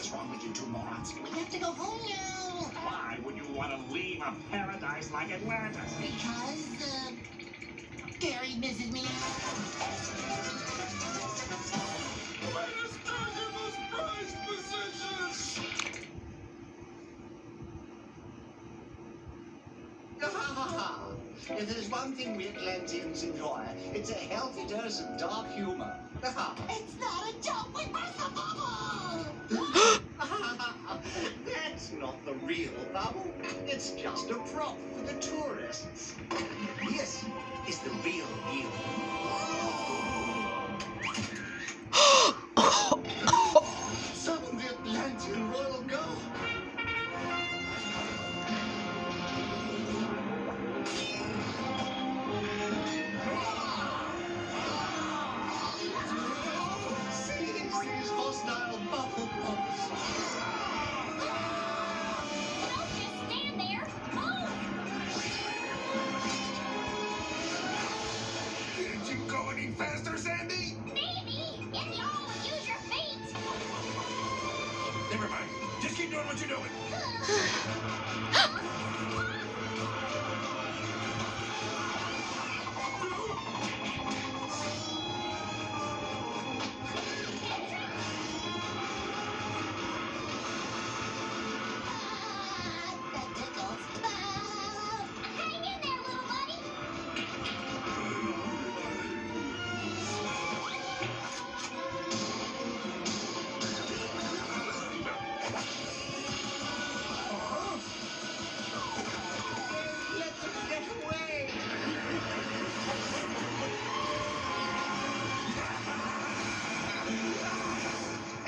What's wrong with you two morons? We have to go home now. Why would you want to leave a paradise like Atlantis? Because, Gary misses me. Let us back in this prized position! If there's one thing we Atlanteans enjoy, it's a healthy dose of dark humor. It's not a joke, we burst the bubble! That's not the real bubble. It's just a prop for the tourists. This is the real you. Summon the Atlantean Royal Guard. Hostile bubble bombs. Don't just stand there. Move! Didn't you go any faster, Sandy? Maybe, if y'all would use your feet. Never mind. Just keep doing what you're doing.